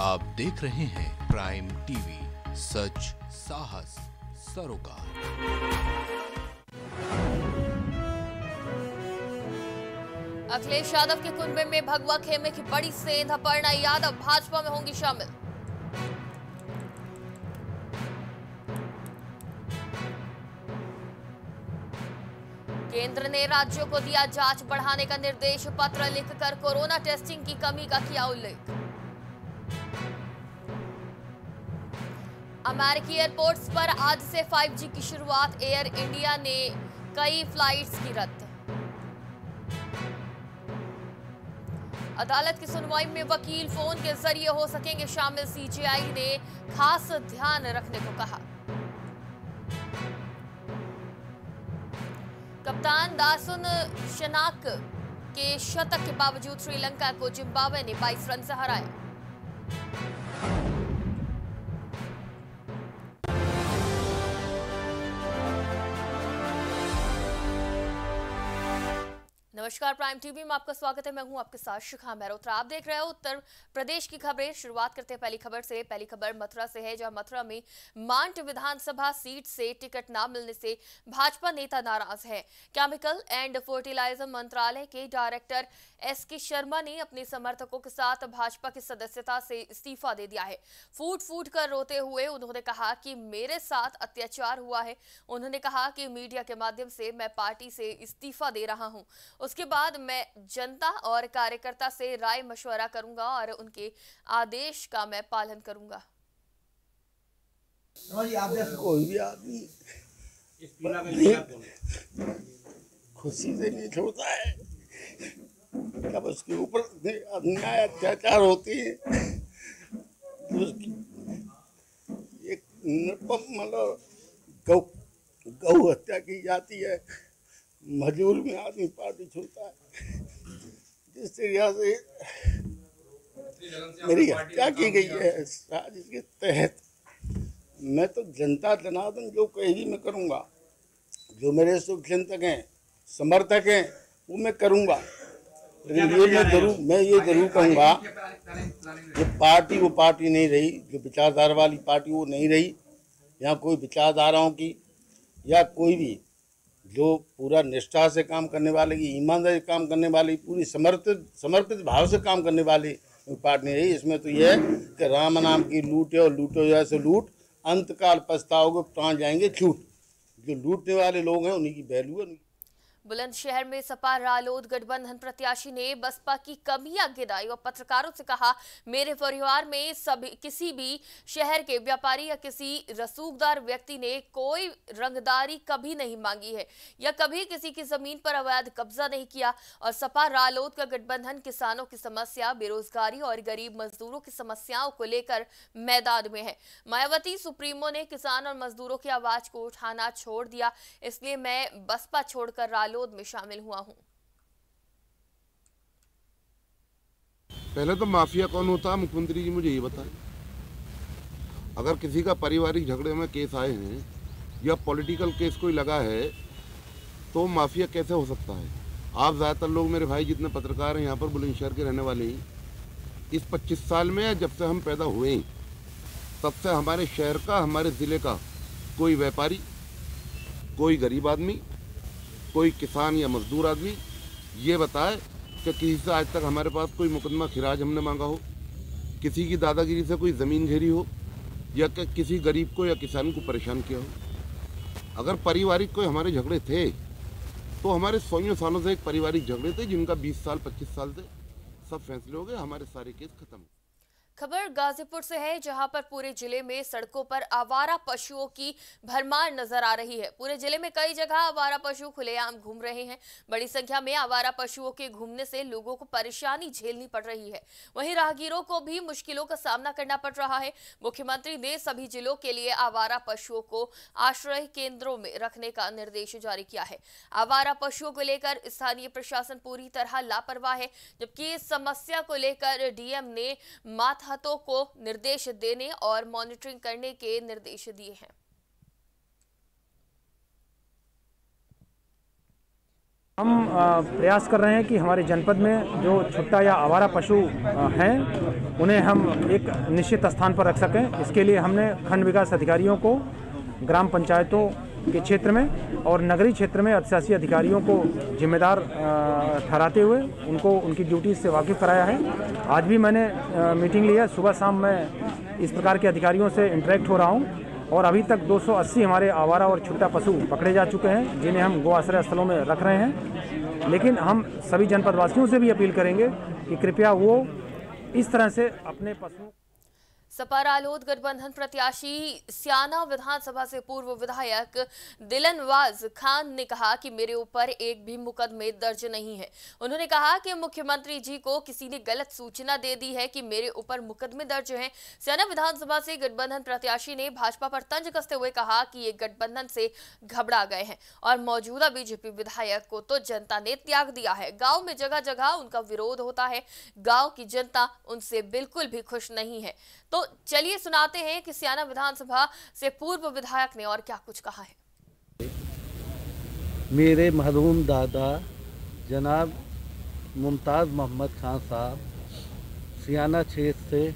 आप देख रहे हैं प्राइम टीवी, सच साहस सरोकार। अखिलेश यादव के कुनबे में भगवा खेमे की बड़ी सेंध, अपर्णा यादव भाजपा में होंगी शामिल। केंद्र ने राज्यों को दिया जांच बढ़ाने का निर्देश, पत्र लिखकर कोरोना टेस्टिंग की कमी का किया उल्लेख। अमेरिकी एयरपोर्ट्स पर आज से 5G की शुरुआत, एयर इंडिया ने कई फ्लाइट्स की रद्द। अदालत की सुनवाई में वकील फोन के जरिए हो सकेंगे शामिल, सीजेआई ने खास ध्यान रखने को कहा। कप्तान दासुन शनाक के शतक के बावजूद श्रीलंका को जिम्बाब्वे ने 22 रन से हराया। नमस्कार, प्राइम टीवी में आपका स्वागत है। मैं हूं आपके साथ शिखा मेहरोत्रा। आप देख रहे हो उत्तर प्रदेश की खबरें। शुरुआत करते हैं पहली खबर से। पहली खबर मथुरा से है, जहां मथुरा में मांड विधानसभा सीट से टिकट न मिलने से भाजपा नेता नाराज है। केमिकल एंड फर्टिलाइजर मंत्रालय के डायरेक्टर SK शर्मा ने अपने समर्थकों के साथ भाजपा की सदस्यता से इस्तीफा दे दिया है। फूट फूट कर रोते हुए उन्होंने कहा कि मेरे साथ अत्याचार हुआ है। उन्होंने कहा कि मीडिया के माध्यम से मैं पार्टी से इस्तीफा दे रहा हूं। उसके बाद मैं जनता और कार्यकर्ता से राय मशवरा करूंगा और उनके आदेश का मैं पालन करूंगा। कोई भी आदमी खुशी से नहीं छोड़ता है। जब उसके ऊपर अन्याय अत्याचार होती है तो उसकी एक मतलब गौ हत्या की जाती है। मजबूर में आदमी पार्टी छोड़ता है। जिस तरीके से मेरी हत्या की गई है साजिश के तहत, मैं तो जनता जनार्दन जो कहेगी मैं करूँगा। जो मेरे शुभचिंतक हैं, समर्थक हैं, वो मैं करूँगा। लेकिन मैं ये जरूर कहूँगा, जो पार्टी वो पार्टी नहीं रही, जो विचारधारा वाली पार्टी वो नहीं रही। यहाँ कोई विचारधाराओं की या कोई भी जो पूरा निष्ठा से काम करने वाले की, ईमानदारी से काम करने वाली, पूरी समर्पित भाव से काम करने वाली पार्टी नहीं रही। इसमें तो यह है कि राम नाम की लूट है और लूटो जैसे लूट, अंतकाल पछताओगे प्राण जाएंगे छूट। जो लूटने वाले लोग हैं उन्हीं की वैल्यू है। बुलंदशहर में सपा रालोद गठबंधन प्रत्याशी ने बसपा की कमियां गिनाई और पत्रकारों से कहा, मेरे परिवार में किसी भी शहर के व्यापारी या किसी रसूखदार व्यक्ति ने कोई रंगदारी कभी नहीं मांगी है या कभी किसी की जमीन पर अवैध कब्जा नहीं किया। और सपा रालोद का गठबंधन किसानों की समस्या, बेरोजगारी और गरीब मजदूरों की समस्याओं को लेकर मैदान में है। मायावती सुप्रीमो ने किसान और मजदूरों की आवाज को उठाना छोड़ दिया, इसलिए मैं बसपा छोड़कर रालोद में शामिल हुआ हूं। पहले तो माफिया कौन होता है, मुख्यमंत्री जी मुझे ये बताएं। अगर किसी का पारिवारिक झगड़े में केस आए हैं या पॉलिटिकल केस कोई लगा है तो माफिया कैसे हो सकता है। आप ज़्यादातर लोग, मेरे भाई जितने पत्रकार हैं यहाँ पर बुलंदशहर के रहने वाले हैं, इस 25 साल में जब से हम पैदा हुए तब से हमारे शहर का, हमारे ज़िले का कोई व्यापारी, कोई गरीब आदमी, कोई किसान या मजदूर आदमी ये बताए कि किसी से आज तक हमारे पास कोई मुकदमा खिराज हमने मांगा हो, किसी की दादागिरी से कोई ज़मीन घेरी हो या कि किसी गरीब को या किसान को परेशान किया हो। अगर पारिवारिक कोई हमारे झगड़े थे तो हमारे 100 सालों से एक पारिवारिक झगड़े थे जिनका 20 साल 25 साल से सब फैसले हो गए, हमारे सारे केस खत्म। खबर गाजीपुर से है, जहां पर पूरे जिले में सड़कों पर आवारा पशुओं की भरमार नजर आ रही है। पूरे जिले में कई जगह आवारा पशु खुलेआम घूम रहे हैं। बड़ी संख्या में आवारा पशुओं के घूमने से लोगों को परेशानी झेलनी पड़ रही है। वहीं राहगीरों को भी मुश्किलों का सामना करना पड़ रहा है। मुख्यमंत्री ने सभी जिलों के लिए आवारा पशुओं को आश्रय केंद्रों में रखने का निर्देश जारी किया है। आवारा पशुओं को लेकर स्थानीय प्रशासन पूरी तरह लापरवाह है, जबकि इस समस्या को लेकर DM ने मातहतों को निर्देश देने और मॉनिटरिंग करने के निर्देश दिए हैं। हम प्रयास कर रहे हैं कि हमारे जनपद में जो छुट्टा या आवारा पशु हैं उन्हें हम एक निश्चित स्थान पर रख सकें। इसके लिए हमने खंड विकास अधिकारियों को ग्राम पंचायतों के क्षेत्र में और नगरीय क्षेत्र में अधिशासी अधिकारियों को जिम्मेदार ठहराते हुए उनको उनकी ड्यूटी से वाकिफ कराया है। आज भी मैंने मीटिंग ली है, सुबह शाम मैं इस प्रकार के अधिकारियों से इंटरेक्ट हो रहा हूँ और अभी तक 280 हमारे आवारा और छुट्टा पशु पकड़े जा चुके हैं जिन्हें हम गो आश्रय स्थलों में रख रहे हैं। लेकिन हम सभी जनपदवासियों से भी अपील करेंगे कि कृपया वो इस तरह से अपने पशुओं। सपा रालोद गठबंधन प्रत्याशी सियाना विधानसभा से पूर्व विधायक दिलनवाज खान ने कहा कि मेरे ऊपर एक भी मुकदमे दर्ज नहीं है। उन्होंने कहा कि मुख्यमंत्री जी को किसी ने गलत सूचना दे दी है कि मेरे ऊपर मुकदमे दर्ज हैं। सियाना विधानसभा से गठबंधन प्रत्याशी ने भाजपा पर तंज कसते हुए कहा कि ये गठबंधन से घबरा गए हैं और मौजूदा बीजेपी विधायक को तो जनता ने त्याग दिया है। गाँव में जगह जगह उनका विरोध होता है, गाँव की जनता उनसे बिल्कुल भी खुश नहीं है। तो चलिए सुनाते हैं कि सियाना विधानसभा से पूर्व विधायक ने और क्या कुछ कहा है। मेरे मरहूम दादा जनाब मुमताज़ मोहम्मद खान साहब सियाना क्षेत्र से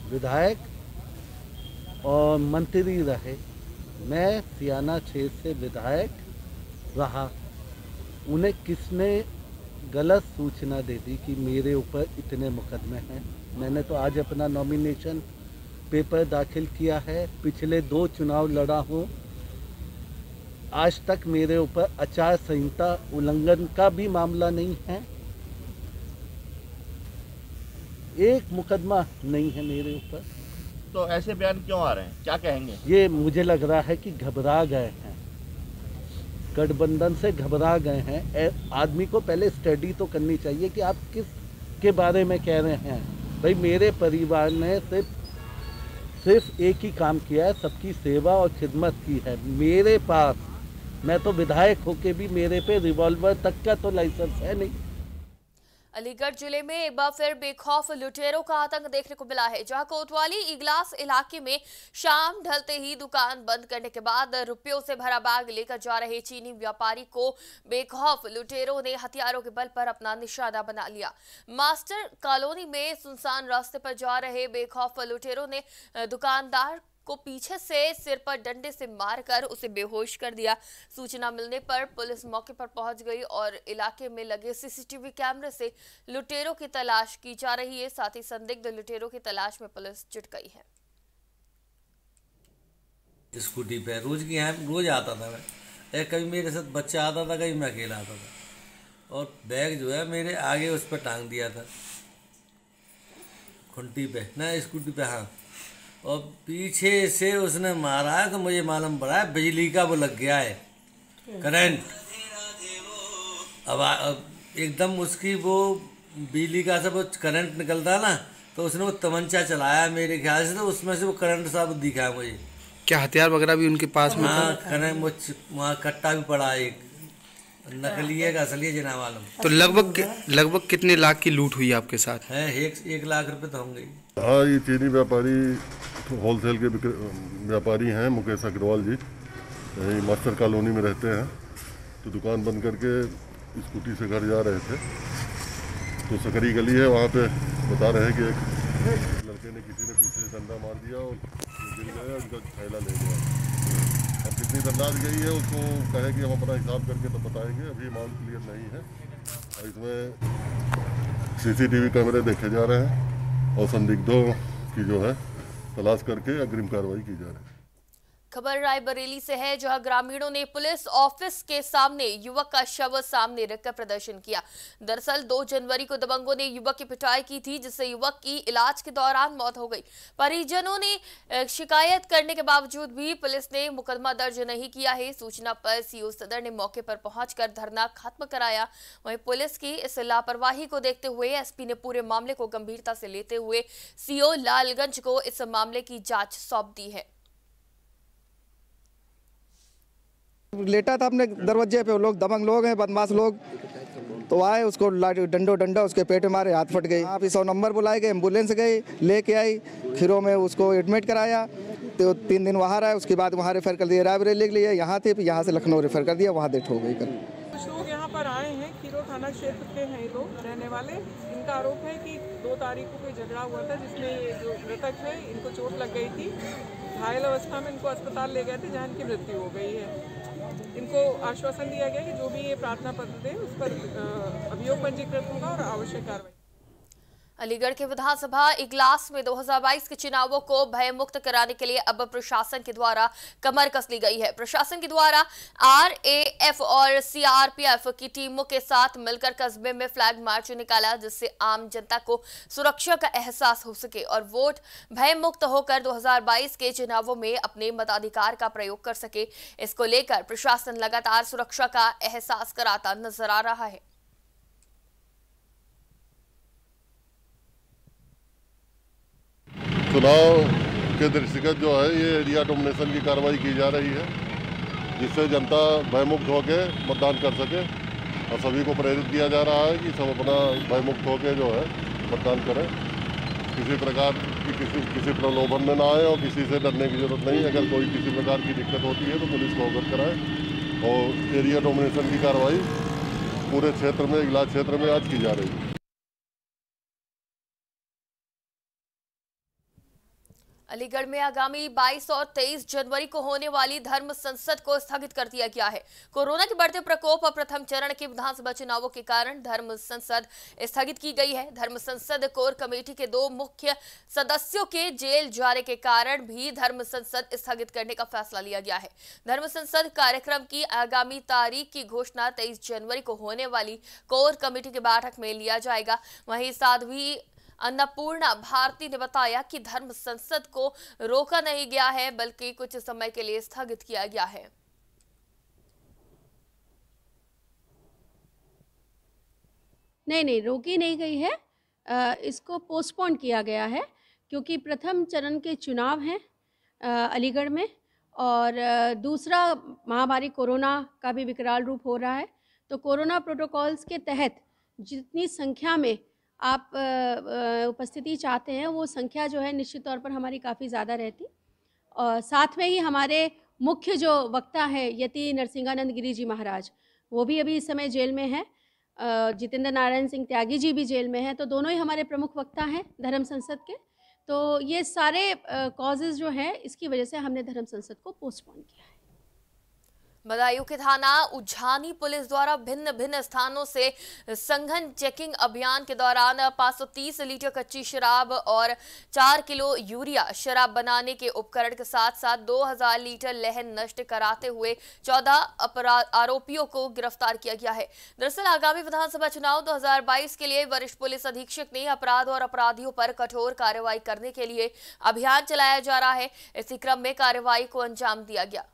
विधायक और मंत्री रहे। मैं सियाना क्षेत्र से विधायक रहा। उन्हें किसने गलत सूचना दे दी कि मेरे ऊपर इतने मुकदमे हैं। मैंने तो आज अपना नॉमिनेशन पेपर दाखिल किया है। पिछले 2 चुनाव लड़ा हूँ। आज तक मेरे ऊपर आचार संहिता उल्लंघन का भी मामला नहीं है। एक मुकदमा नहीं है मेरे ऊपर। तो ऐसे बयान क्यों आ रहे हैं, क्या कहेंगे? ये मुझे लग रहा है कि घबरा गए हैं, गठबंधन से घबरा गए हैं। आदमी को पहले स्टडी तो करनी चाहिए कि आप किस के बारे में कह रहे हैं। भाई मेरे परिवार ने सिर्फ एक ही काम किया है, सबकी सेवा और खिदमत की है। मेरे पास, मैं तो विधायक होके भी मेरे पे रिवॉल्वर तक का तो लाइसेंस है नहीं। अलीगढ़ जिले में एक बार फिर बेखौफ लुटेरों का आतंक देखने को मिला है, जहां कोतवाली इगलास इलाके में शाम ढलते ही दुकान बंद करने के बाद रुपयों से भरा बैग लेकर जा रहे चीनी व्यापारी को बेखौफ लुटेरों ने हथियारों के बल पर अपना निशाना बना लिया। मास्टर कॉलोनी में सुनसान रास्ते पर जा रहे बेखौफ लुटेरों ने दुकानदार को पीछे से सिर पर डंडे से मारकर उसे बेहोश कर दिया। सूचना मिलने पर पुलिस मौके पर पहुंच गई और इलाके में लगे सीसीटीवी कैमरे से लुटेरों की तलाश की जा रही है। साथ ही संदिग्ध लुटेरों की तलाश में पुलिस जुट गई है। स्कूटी पे रोज की यहाँ रोज आता था मैं, कभी मेरे साथ बच्चा आता था, कभी मैं अकेला आता था और बैग जो है मेरे आगे उस पर टांग दिया था खुंटी पे ना, स्कूटी पे। हाँ, और पीछे से उसने मारा है तो मुझे मालूम पड़ा है बिजली का वो लग गया है करंट। अब एकदम उसकी वो बिजली का सब करंट निकलता ना, तो उसने वो तमंचा चलाया मेरे ख्याल से, तो उसमें से वो करंट सब दिखा है मुझे। क्या हथियार वगैरह भी उनके पास में? हाँ, करंट वो वहाँ कट्टा भी पड़ा है, एक नकली है का असली है जिना मालूम। तो लगभग कितने लाख की लूट हुई आपके साथ? है 1 लाख रुपए तो होंगे। हाँ, ये चीनी व्यापारी होलसेल के व्यापारी हैं, मुकेश अग्रवाल जी, यही मास्टर कॉलोनी में रहते हैं। तो दुकान बंद करके स्कूटी से घर जा रहे थे, तो सकरी गली है, वहाँ पे बता रहे हैं कि एक लड़के ने किसी ने पीछे डंडा मार दिया और गिर गया, उनका थैला ले गया। अब कितनी दंडाज गई है उसको कहे कि हम अपना हिसाब करके तो बताएंगे, अभी अमाउंट क्लियर नहीं है। और इसमें सीसीटीवी कैमरे देखे जा रहे हैं और संदिग्धों की जो है तलाश करके अग्रिम कार्रवाई की जा रही है। खबर रायबरेली से है, जहां ग्रामीणों ने पुलिस ऑफिस के सामने युवक का शव सामने रखकर प्रदर्शन किया। दरअसल 2 जनवरी को दबंगों ने युवक की पिटाई की थी, जिससे युवक की इलाज के दौरान मौत हो गई। परिजनों ने शिकायत करने के बावजूद भी पुलिस ने मुकदमा दर्ज नहीं किया है। सूचना पर सीओ सदर ने मौके पर पहुंचकर धरना खत्म कराया। वहीं पुलिस की इस लापरवाही को देखते हुए एसपी ने पूरे मामले को गंभीरता से लेते हुए सीओ लालगंज को इस मामले की जांच सौंप दी है। लेटा था अपने दरवाजे पे, लोग दबंग लोग हैं, बदमाश लोग, तो आए, उसको डंडा उसके पेट में मारे, हाथ फट गए। आप 100 नंबर बुलाए गए, एम्बुलेंस गई, लेके आई, खीरों में उसको एडमिट कराया। तो 3 दिन वहाँ रहा, उसके बाद वहाँ रेफर कर दिया रायबरेली के लिए। यहाँ थे, यहाँ से लखनऊ रेफर कर दिया, वहाँ डेथ हो गई। कुछ लोग यहाँ पर आए हैं थाना क्षेत्र के हैं ये लोग रहने वाले। इनका आरोप है कि 2 तारीख को कोई झगड़ा हुआ था जिसमें ये जो मृतक है इनको चोट लग गई थी। घायल अवस्था में इनको अस्पताल ले गए थे जहाँ इनकी मृत्यु हो गई है। इनको आश्वासन दिया गया कि जो भी ये प्रार्थना पत्र दे उस पर अभियोग पंजीकृत होगा और आवश्यक कार्रवाई। अलीगढ़ के विधानसभा इजलास में 2022 के चुनावों को भयमुक्त कराने के लिए अब प्रशासन के द्वारा कमर कस ली गई है। प्रशासन के द्वारा RAF और CRPF की टीमों के साथ मिलकर कस्बे में फ्लैग मार्च निकाला, जिससे आम जनता को सुरक्षा का एहसास हो सके और वोट भयमुक्त होकर 2022 के चुनावों में अपने मताधिकार का प्रयोग कर सके। इसको लेकर प्रशासन लगातार सुरक्षा का एहसास कराता नजर आ रहा है। चुनाव के दृष्टिगत जो है ये एरिया डोमिनेशन की कार्रवाई की जा रही है, जिससे जनता भयमुक्त होकर मतदान कर सके और सभी को प्रेरित किया जा रहा है कि सब अपना भयमुक्त होकर जो है मतदान करें। किसी प्रकार की किसी प्रलोभन में ना आए और किसी से डरने की जरूरत नहीं। अगर कोई किसी प्रकार की दिक्कत होती है तो पुलिस को अवगत कराएं। और एरिया डोमिनेशन की कार्रवाई पूरे क्षेत्र में, इजलास क्षेत्र में आज की जा रही है। अलीगढ़ में आगामी 22 और 23 जनवरी को होने वाली धर्म संसद को स्थगित कर दिया गया है। कोरोना के बढ़ते प्रकोप और प्रथम चरण के विधानसभा चुनावों के कारण धर्म संसद स्थगित की गई है। धर्म संसद कोर कमेटी के 2 मुख्य सदस्यों के जेल जाने के कारण भी धर्म संसद स्थगित करने का फैसला लिया गया है। धर्म संसद कार्यक्रम की आगामी तारीख की घोषणा 23 जनवरी को होने वाली कोर कमेटी की बैठक में लिया जाएगा। वहीं साध्वी अन्नपूर्णा भारती ने बताया कि धर्म संसद को रोका नहीं गया है, बल्कि कुछ समय के लिए स्थगित किया गया है। नहीं, रोकी नहीं गई है, इसको पोस्टपोन किया गया है क्योंकि प्रथम चरण के चुनाव हैं अलीगढ़ में और दूसरा महामारी कोरोना का भी विकराल रूप हो रहा है। तो कोरोना प्रोटोकॉल्स के तहत जितनी संख्या में आप उपस्थिति चाहते हैं वो संख्या जो है निश्चित तौर पर हमारी काफ़ी ज़्यादा रहती। और साथ में ही हमारे मुख्य जो वक्ता है यति नरसिंहानंद गिरी जी महाराज, वो भी अभी इस समय जेल में है। जितेंद्र नारायण सिंह त्यागी जी भी जेल में हैं। तो दोनों ही हमारे प्रमुख वक्ता हैं धर्म संसद के। तो ये सारे कॉजेज़ जो हैं इसकी वजह से हमने धर्म संसद को पोस्टपोन किया है। बदायूं के थाना उज्झानी पुलिस द्वारा भिन्न भिन्न स्थानों से संघन चेकिंग अभियान के दौरान 530 लीटर कच्ची शराब और 4 किलो यूरिया शराब बनाने के उपकरण के साथ साथ 2000 लीटर लहन नष्ट कराते हुए 14 आरोपियों को गिरफ्तार किया गया है। दरअसल आगामी विधानसभा चुनाव 2022 के लिए वरिष्ठ पुलिस अधीक्षक ने अपराध और अपराधियों पर कठोर कार्रवाई करने के लिए अभियान चलाया जा रहा है। इसी क्रम में कार्रवाई को अंजाम दिया गया।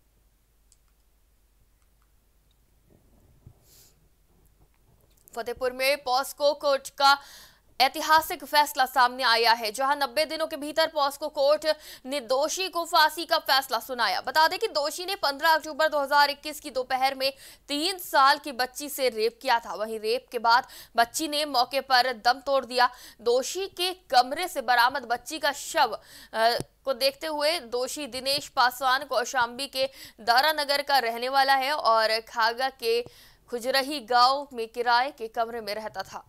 फतेहपुर में पॉस्को कोर्ट का ऐतिहासिक फैसला सामने आया है, जहां 90 दिनों के भीतर पॉस्को कोर्ट ने दोषी को फांसी का फैसला सुनाया। बता दें कि दोषी ने 15 अक्टूबर 2021 की दोपहर में 3 साल की बच्ची से रेप किया था। वहीं रेप के बाद बच्ची ने मौके पर दम तोड़ दिया। दोषी के कमरे से बरामद बच्ची का शव को देखते हुए दोषी दिनेश पासवान कौशाम्बी के दारानगर का रहने वाला है और खागा के खुजरही गांव में किराए के कमरे में रहता था।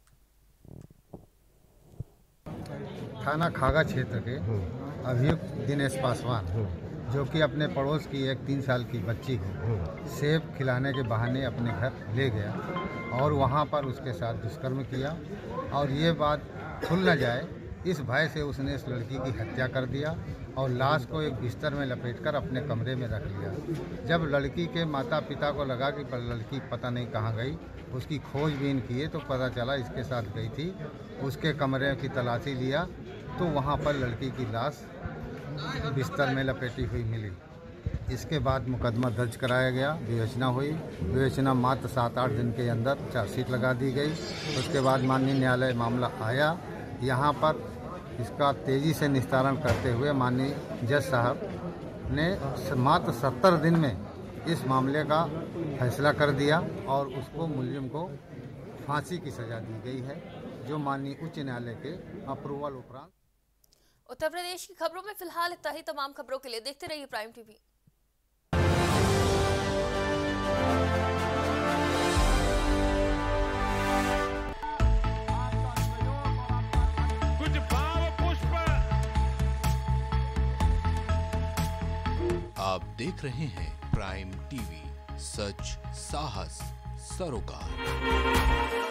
थाना खागा क्षेत्र के अभियुक्त दिनेश पासवान, जो कि अपने पड़ोस की एक 3 साल की बच्ची को सेब खिलाने के बहाने अपने घर ले गया और वहां पर उसके साथ दुष्कर्म किया और ये बात खुल न जाए इस भय से उसने इस लड़की की हत्या कर दिया और लाश को एक बिस्तर में लपेटकर अपने कमरे में रख लिया। जब लड़की के माता पिता को लगा कि लड़की पता नहीं कहाँ गई, उसकी खोजबीन किए तो पता चला इसके साथ गई थी। उसके कमरे की तलाशी लिया तो वहाँ पर लड़की की लाश बिस्तर में लपेटी हुई मिली। इसके बाद मुकदमा दर्ज कराया गया, विवेचना हुई। विवेचना मात्र 7-8 दिन के अंदर चार्जशीट लगा दी गई। उसके बाद माननीय न्यायालय मामला आया, यहाँ पर इसका तेज़ी से निस्तारण करते हुए माननीय जज साहब ने मात्र 70 दिन में इस मामले का फैसला कर दिया और उसको मुलजिम को फांसी की सज़ा दी गई है, जो माननीय उच्च न्यायालय के अप्रूवल उपरांत। उत्तर प्रदेश की खबरों में फिलहाल इतना ही। तमाम खबरों के लिए देखते रहिए प्राइम टीवी। आप देख रहे हैं प्राइम टीवी, सच साहस सरोकार।